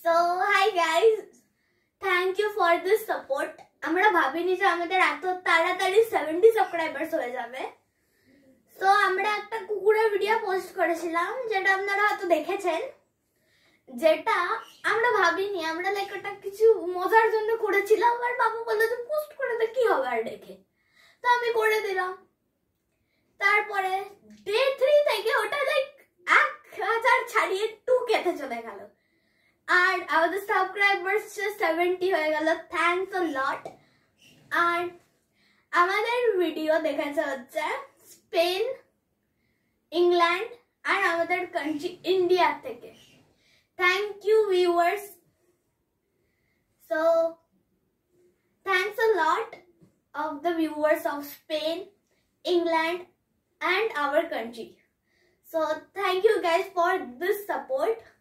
So hi guys, thank you for this support. আমরা ভাবিনি যে আমাদের এত তাড়াতাড়ি 70 সাবস্ক্রাইবার্স হয়ে যাবে। সো আমরা একটা কুকুরের ভিডিও পোস্ট করেছিলাম যেটা আপনারা হয়তো দেখেছেন, যেটা আমরা ভাবিনি, আমরা লাইক ওটা কিছু মজার জন্য করেছিলাম। আর বাবু বললো যে পোস্ট করে দে, কি হবে আর দেখে, তো আমি করে দিলাম। তারপরে ডে 3 থেকে ওটা লাইক 1000 ছাড়িয়ে 2K-তে চলে গেল আর আমাদের সাবস্ক্রাইবার্স 70 হয়ে গেল। থ্যাঙ্কস আ লট। আর আমাদের ভিডিও দেখাচ্ছে হচ্ছে স্পেন, ইংল্যান্ড আর আমাদের কান্ট্রি ইন্ডিয়া থেকে। Thank you viewers. So thanks a lot of the viewers of Spain, England and our country. So thank you guys for this support.